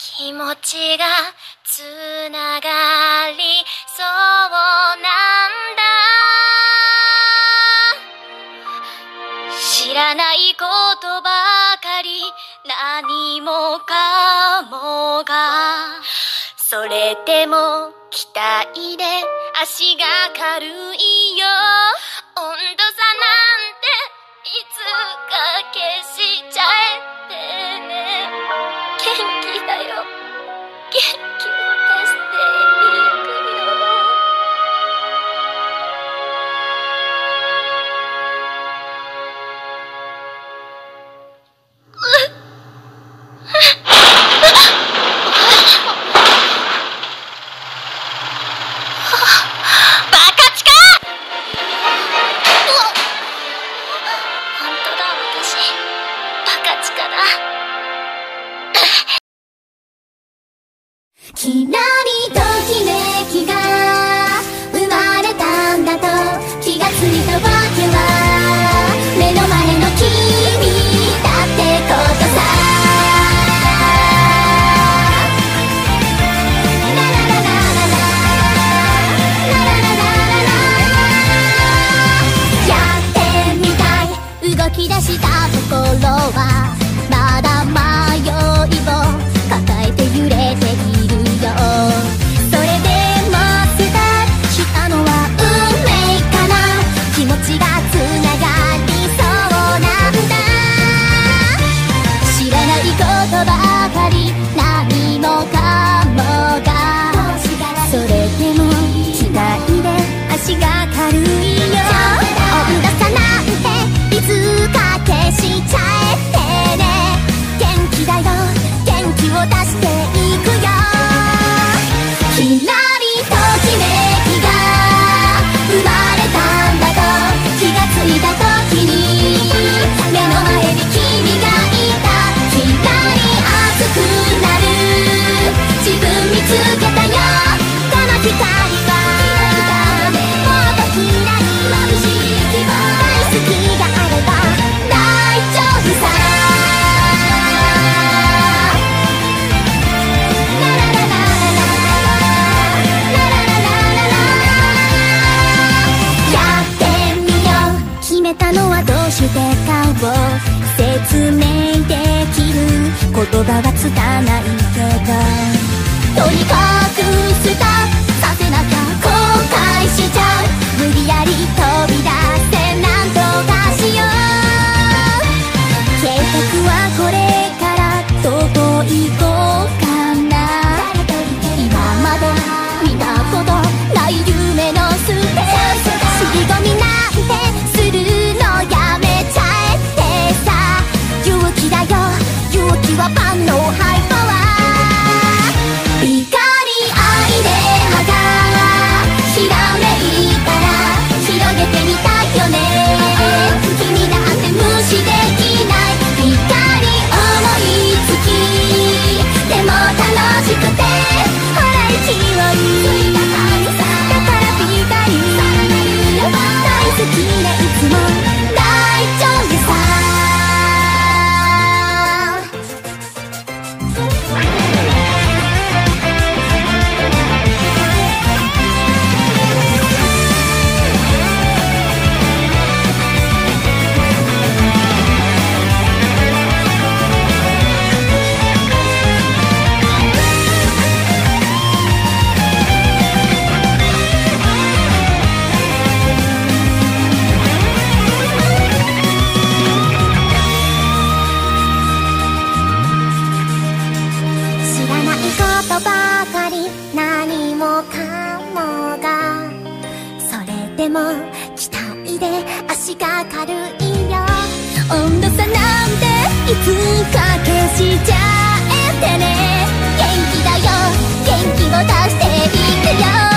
気持ちがつながりそうなんだ。知らないことばかり何もかもが、それでも期待で足が軽いよ。温度差なんていつか消しちゃえってね。元気だよ、元気を出していくよ。バカチカ！本当だ、私バカチカだ。 きらりときめきが生まれたんだと気がついたわけは、目の前の君だってことさ。ララララララララララララ、やってみたい動き出したところはまだ迷いを抱えて揺れている。それでもスタートしたのは運命かな。気持ちがつながりそうなんだ。知らないことばかり何もかもが、それでも期待で足が軽いよ。温度差なんていつか消しちゃえってね。元気だよ、元気を出していくよ。きらりときめきが生まれたんだと気がついた時に、目の前に君がいた。きらり熱くなる自分見つけたよ。この光はもっときらり眩しい希望、大好きがあれば大丈夫さ。決めたのはどうしてかを説明できる言葉はつかないけど、とにかくスタートさせなきゃ後悔しちゃう。無理やり飛び出してなんとかしよう。計画はこれからどこ行こうかな。今まで見たことない夢のステージ、尻込みなんてするのやめちゃえってさ。勇気だよ、勇気は万能ハイパワー。光愛で葉がひらめいたら広げてみたいよね。君だって無視できない。光思いつきでも楽しくてほら勢いだからぴったり大好きでいつも大丈夫さ。知らないことばかり何もかもが、それでも期待で足が軽いよ。温度差なんていつか消しちゃえてね。元気だよ、元気を出していくよ。